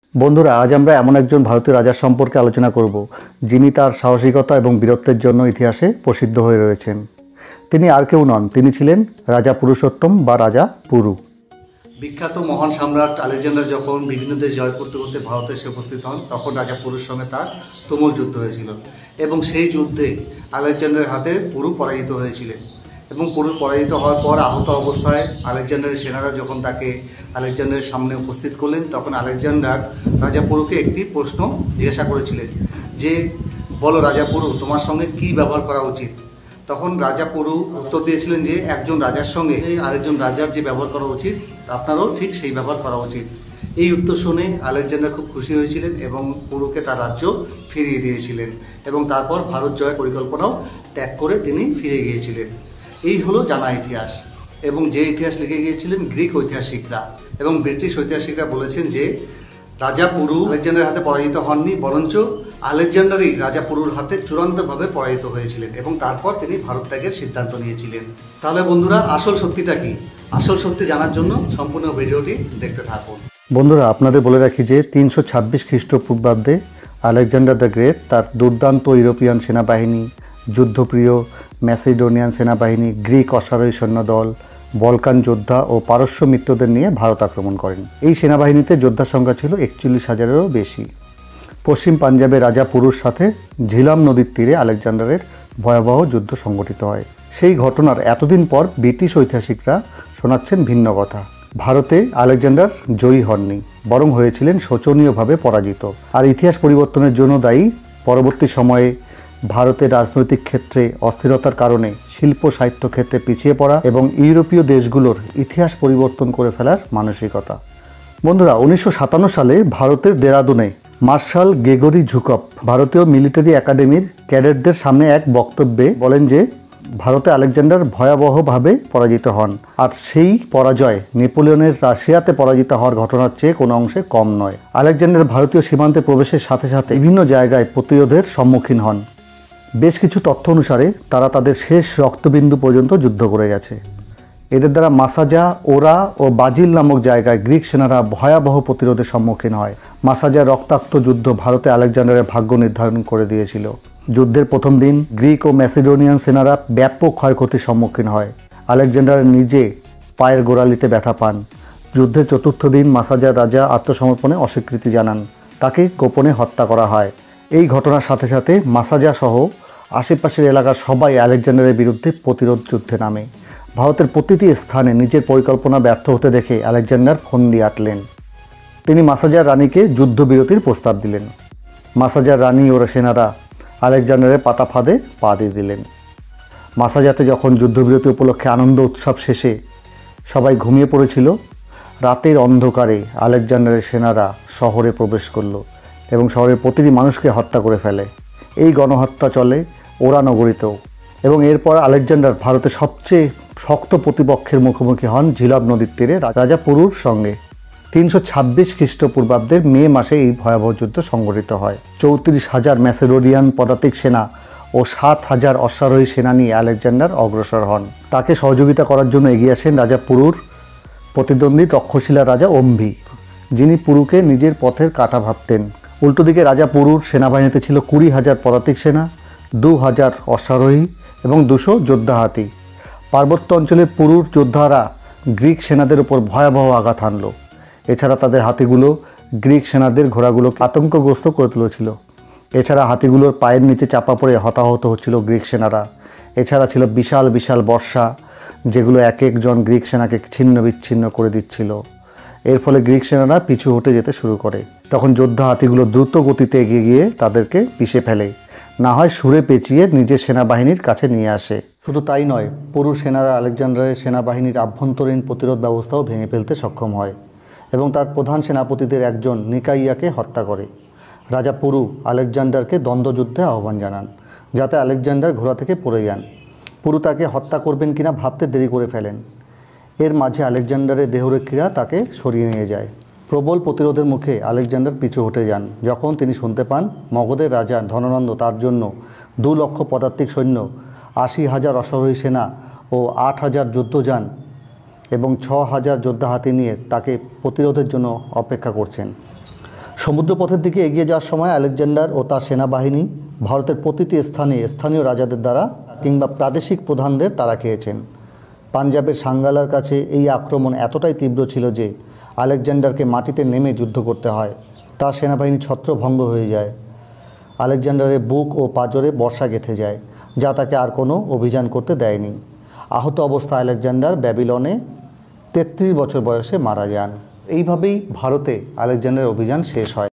বন্ধুরা, আজ আমরা এমন একজন ভারতীয় রাজার সম্পর্কে আলোচনা করব যিনি তার সাহসিকতা এবং বীরত্বের জন্য ইতিহাসে প্রসিদ্ধ হয়ে রয়েছেন। তিনি আর কেউ নন, তিনি ছিলেন রাজা পুরুষোত্তম বা রাজা পুরু। বিখ্যাত মহান সম্রাট আলেকজান্ডার যখন বিভিন্ন দেশ জয় করতে করতে ভারতে এসে উপস্থিত হন, তখন রাজা পুরুর সঙ্গে তার তুমুল যুদ্ধ হয়েছিল এবং সেই যুদ্ধে আলেকজান্ডারের হাতে পুরু পরাজিত হয়েছিলেন। এবং পুরু পরাজিত হওয়ার পর আহত অবস্থায় আলেকজান্ডারের সেনারা যখন তাকে আলেকজান্ডারের সামনে উপস্থিত করলেন, তখন আলেকজান্ডার রাজা পুরুকে একটি প্রশ্ন জিজ্ঞাসা করেছিলেন যে, বলো রাজা পুরু, তোমার সঙ্গে কি ব্যবহার করা উচিত? তখন রাজা পুরু উত্তর দিয়েছিলেন যে, একজন রাজার সঙ্গে আরেকজন রাজার যে ব্যবহার করা উচিত, আপনারও ঠিক সেই ব্যবহার করা উচিত। এই উত্তর শুনে আলেকজান্ডার খুব খুশি হয়েছিলেন এবং পুরুকে তার রাজ্য ফিরিয়ে দিয়েছিলেন এবং তারপর ভারত জয়ের পরিকল্পনাও ত্যাগ করে তিনি ফিরে গিয়েছিলেন। এই হলো জানা ইতিহাস। এবং যে ইতিহাস লিখে গিয়েছিলেন গ্রিক ঐতিহাসিকরা, এবং ব্রিটিশ ঐতিহাসিকরা বলেছেন যে রাজা পুরু আলেকজান্ডারের হাতে পরাজিত হননি, বরঞ্চ আলেকজান্ডারই রাজা পুরুর হাতে চূড়ান্তভাবে পরাজিত হয়েছিলেন এবং তারপর তিনি ভারত ত্যাগের সিদ্ধান্ত নিয়েছিলেন। তাহলে বন্ধুরা, আসল সত্যিটা কি? আসল সত্যি জানার জন্য সম্পূর্ণ ভিডিওটি দেখতে থাকুন। বন্ধুরা, আপনাদের বলে রাখি যে 326 খ্রিস্টপূর্বাব্দে আলেকজান্ডার দ্য গ্রেট তার দুর্দান্ত ইউরোপিয়ান সেনাবাহিনী, যুদ্ধপ্রিয় ম্যাসিডোনিয়ান সেনাবাহিনী, গ্রিক অশ্বারোহী সৈন্যদল, বলকান যোদ্ধা ও পারস্য মিত্রদের নিয়ে ভারত আক্রমণ করেন। এই সেনাবাহিনীতে যোদ্ধার সংখ্যা ছিল 41,000-এরও বেশি। পশ্চিম পাঞ্জাবে রাজা পুরুর সাথে ঝিলাম নদীর তীরে আলেকজান্ডারের ভয়াবহ যুদ্ধ সংঘটিত হয়। সেই ঘটনার এতদিন পর ব্রিটিশ ঐতিহাসিকরা শোনাচ্ছেন ভিন্ন কথা। ভারতে আলেকজান্ডার জয়ী হননি, বরং হয়েছিলেন শোচনীয়ভাবে পরাজিত। আর ইতিহাস পরিবর্তনের জন্য দায়ী পরবর্তী সময়ে ভারতের রাজনৈতিক ক্ষেত্রে অস্থিরতার কারণে শিল্প সাহিত্য ক্ষেত্রে পিছিয়ে পড়া এবং ইউরোপীয় দেশগুলোর ইতিহাস পরিবর্তন করে ফেলার মানসিকতা। বন্ধুরা, 1957 সালে ভারতের দেরাদুনে মার্শাল গ্রেগরি ঝুকভ ভারতীয় মিলিটারি একাডেমির ক্যাডেটদের সামনে এক বক্তব্যে বলেন যে ভারতে আলেকজান্ডার ভয়াবহভাবে পরাজিত হন, আর সেই পরাজয় নেপোলিয়নের রাশিয়াতে পরাজিত হওয়ার ঘটনার চেয়ে কোনো অংশে কম নয়। আলেকজান্ডার ভারতীয় সীমান্তে প্রবেশের সাথে সাথে বিভিন্ন জায়গায় প্রতিরোধের সম্মুখীন হন। বেশ কিছু তথ্য অনুসারে তারা তাদের শেষ রক্তবিন্দু পর্যন্ত যুদ্ধ করে গেছে। এদের দ্বারা মাসাজা, ওরা ও বাজিল নামক জায়গায় গ্রিক সেনারা ভয়াবহ প্রতিরোধের সম্মুখীন হয়। মাসাজার রক্তাক্ত যুদ্ধ ভারতে আলেকজান্ডারের ভাগ্য নির্ধারণ করে দিয়েছিল। যুদ্ধের প্রথম দিন গ্রিক ও ম্যাসিডোনিয়ান সেনারা ব্যাপক ক্ষয়ক্ষতির সম্মুখীন হয়। আলেকজান্ডার নিজে পায়ের গোড়ালিতে ব্যথা পান। যুদ্ধের চতুর্থ দিন মাসাজার রাজা আত্মসমর্পণে অস্বীকৃতি জানান, তাকে গোপনে হত্যা করা হয়। এই ঘটনার সাথে সাথে মাসাজা সহ আশেপাশের এলাকার সবাই আলেকজান্ডারের বিরুদ্ধে প্রতিরোধ যুদ্ধে নামে। ভারতের প্রতিটি স্থানে নিজের পরিকল্পনা ব্যর্থ হতে দেখে আলেকজান্ডার ফন্দি আঁটলেন। তিনি মাসাজার রানীকে যুদ্ধবিরতির প্রস্তাব দিলেন। মাসাজার রানী ও সেনারা আলেকজান্ডারের পাতা ফাঁদে পা দিয়ে দিলেন। মাসাজাতে যখন যুদ্ধবিরতি উপলক্ষে আনন্দ উৎসব শেষে সবাই ঘুমিয়ে পড়েছিল, রাতের অন্ধকারে আলেকজান্ডারের সেনারা শহরে প্রবেশ করল এবং শহরের প্রতিটি মানুষকে হত্যা করে ফেলে। এই গণহত্যা চলে ওরা নগরীতেও। এবং এরপর আলেকজান্ডার ভারতের সবচেয়ে শক্ত প্রতিপক্ষের মুখোমুখি হন ঝিলাম নদীর তীরে রাজা পুরুর সঙ্গে। 326 খ্রিস্টপূর্বাব্দের মে মাসে এই ভয়াবহ যুদ্ধ সংঘটিত হয়। 34,000 ম্যাসিডোনিয়ান পদাতিক সেনা ও 7,000 অশ্বারোহী সেনা নিয়ে আলেকজান্ডার অগ্রসর হন। তাকে সহযোগিতা করার জন্য এগিয়ে আসেন রাজা পুরুর প্রতিদ্বন্দ্বী তক্ষশিলা রাজা অম্বি, যিনি পুরুকে নিজের পথের কাঁটা ভাবতেন। উল্টো দিকে রাজা পুরুর সেনাবাহিনীতে ছিল 20,000 পদাতিক সেনা, 2,000 অশ্বারোহী এবং 200 যোদ্ধা হাতি। পার্বত্য অঞ্চলের পুরুর যোদ্ধারা গ্রিক সেনাদের উপর ভয়াবহ আঘাত হানল। এছাড়া তাদের হাতিগুলো গ্রিক সেনাদের ঘোড়াগুলোকে আতঙ্কগ্রস্ত করে তুলেছিল। এছাড়া হাতিগুলোর পায়ের নিচে চাপা পড়ে হতাহত হচ্ছিল গ্রিক সেনারা। এছাড়া ছিল বিশাল বিশাল বর্ষা, যেগুলো এক একজন গ্রিক সেনাকে ছিন্ন বিচ্ছিন্ন করে দিচ্ছিল। এর ফলে গ্রিক সেনারা পিছু হটে যেতে শুরু করে। তখন যোদ্ধা হাতিগুলো দ্রুত গতিতে এগিয়ে গিয়ে তাদেরকে পিষে ফেলে, না হয় সুরে পেঁচিয়ে নিজের সেনাবাহিনীর কাছে নিয়ে আসে। শুধু তাই নয়, পুরু সেনারা আলেকজান্ডারের সেনাবাহিনীর আভ্যন্তরীণ প্রতিরোধ ব্যবস্থাও ভেঙে ফেলতে সক্ষম হয় এবং তার প্রধান সেনাপতিদের একজন নিকাইয়াকে হত্যা করে। রাজা পুরু আলেকজান্ডারকে দ্বন্দ্বযুদ্ধে আহ্বান জানান, যাতে আলেকজান্ডার ঘোড়া থেকে পড়ে যান। পুরু তাকে হত্যা করবেন কিনা ভাবতে দেরি করে ফেলেন। এর মাঝে আলেকজান্ডারের দেহরক্ষীরা তাকে সরিয়ে নিয়ে যায়। প্রবল প্রতিরোধের মুখে আলেকজান্ডার পিছু হটে যান যখন তিনি শুনতে পান মগধের রাজা ধননন্দ তার জন্য 2 লক্ষ পদাতিক সৈন্য, 80,000 অশ্বারোহী সেনা ও 8,000 যুদ্ধযান এবং 6,000 যোদ্ধা হাতি নিয়ে তাকে প্রতিরোধের জন্য অপেক্ষা করছেন। সমুদ্রপথের দিকে এগিয়ে যাওয়ার সময় আলেকজান্ডার ও তার সেনাবাহিনী ভারতের প্রতিটি স্থানে স্থানীয় রাজাদের দ্বারা কিংবা প্রাদেশিক প্রধানদের তাড়া খেয়েছেন। পাঞ্জাবের সাঙ্গালার কাছে এই আক্রমণ এতটাই তীব্র ছিল যে আলেকজান্ডারকে মাটিতে নেমে যুদ্ধ করতে হয়। তার সেনাবাহিনী ছত্রভঙ্গ হয়ে যায়। আলেকজান্ডারের বুক ও পাঁজরে বর্শা গেঁথে যায়, যা তাকে আর কোনো অভিযান করতে দেয়নি। আহত অবস্থায় আলেকজান্ডার ব্যাবিলনে 33 বছর বয়সে মারা যান। এইভাবেই ভারতে আলেকজান্ডারের অভিযান শেষ হয়।